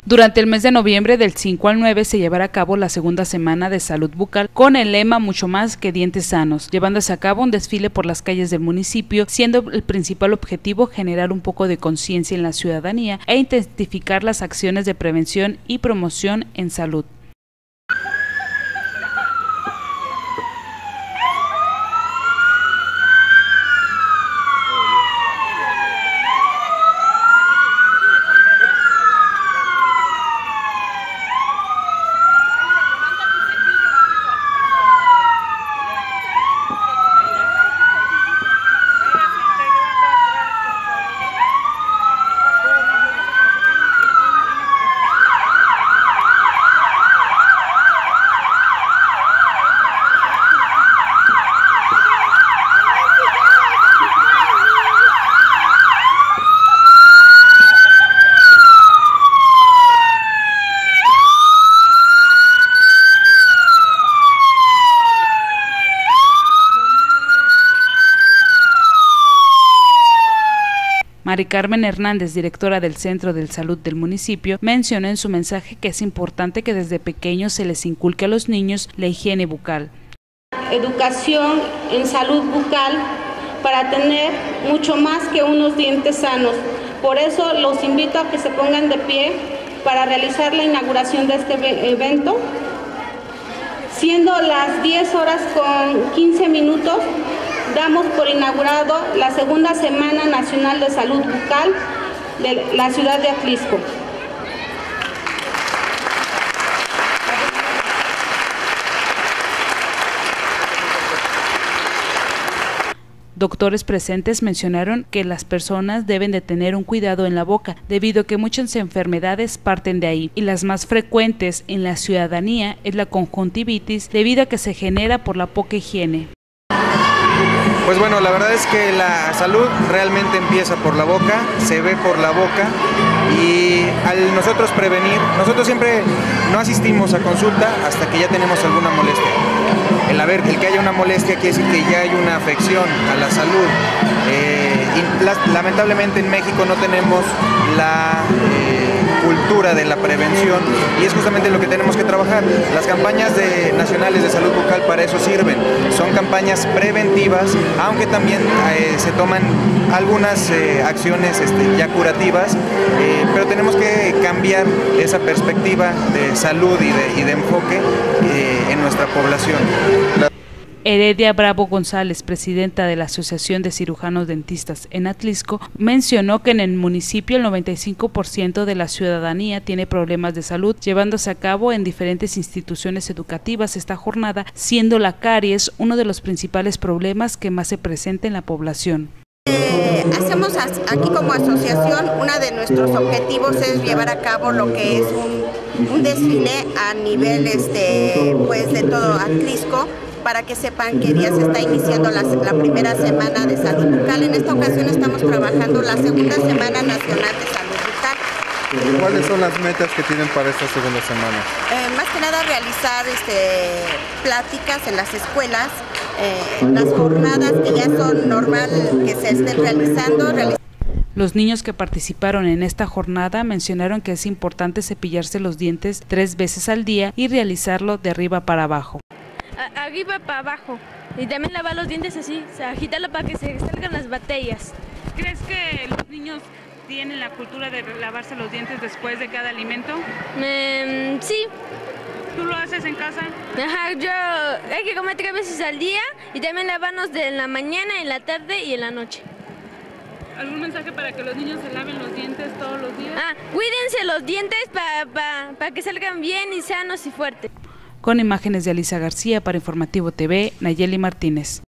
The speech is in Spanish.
Durante el mes de noviembre del 5 al 9 se llevará a cabo la segunda semana de salud bucal con el lema Mucho más que dientes sanos, llevándose a cabo un desfile por las calles del municipio, siendo el principal objetivo generar un poco de conciencia en la ciudadanía e intensificar las acciones de prevención y promoción en salud. Mari Carmen Hernández, directora del Centro de Salud del municipio, mencionó en su mensaje que es importante que desde pequeños se les inculque a los niños la higiene bucal. Educación en salud bucal para tener mucho más que unos dientes sanos. Por eso los invito a que se pongan de pie para realizar la inauguración de este evento. Siendo las 10:15, damos por inaugurado la segunda Semana Nacional de Salud Bucal de la ciudad de Atlisco. Doctores presentes mencionaron que las personas deben de tener un cuidado en la boca, debido a que muchas enfermedades parten de ahí, y las más frecuentes en la ciudadanía es la conjuntivitis, debido a que se genera por la poca higiene. Pues bueno, la verdad es que la salud realmente empieza por la boca, se ve por la boca, y al nosotros prevenir, nosotros siempre no asistimos a consulta hasta que ya tenemos alguna molestia. El que haya una molestia quiere decir que ya hay una afección a la salud. Lamentablemente en México no tenemos la cultura de la prevención, y es justamente lo que tenemos que trabajar. Las campañas nacionales de salud bucal para eso sirven, son campañas preventivas, aunque también se toman algunas acciones ya curativas, pero tenemos que cambiar esa perspectiva de salud y de enfoque en nuestra población. Heredia Bravo González, presidenta de la Asociación de Cirujanos Dentistas en Atlisco, mencionó que en el municipio el 95% de la ciudadanía tiene problemas de salud, llevándose a cabo en diferentes instituciones educativas esta jornada, siendo la caries uno de los principales problemas que más se presenta en la población. Hacemos aquí como asociación, uno de nuestros objetivos es llevar a cabo lo que es un desfile a nivel de todo Atlisco, para que sepan que ya se está iniciando la primera semana de salud bucal. En esta ocasión estamos trabajando la segunda Semana Nacional de Salud Bucal. ¿Cuáles son las metas que tienen para esta segunda semana? Más que nada realizar pláticas en las escuelas, las jornadas que ya son normal que se estén realizando. Los niños que participaron en esta jornada mencionaron que es importante cepillarse los dientes 3 veces al día y realizarlo de arriba para abajo. Arriba para abajo, y también lavar los dientes así, agitarlo para que se salgan las bacterias. ¿Crees que los niños tienen la cultura de lavarse los dientes después de cada alimento? Sí. ¿Tú lo haces en casa? Ajá, hay que comer 3 veces al día y también lavarnos en la mañana, en la tarde y en la noche. ¿Algún mensaje para que los niños se laven los dientes todos los días? Cuídense los dientes para que salgan bien y sanos y fuertes. Con imágenes de Alisa García para Informativo TV, Nayeli Martínez.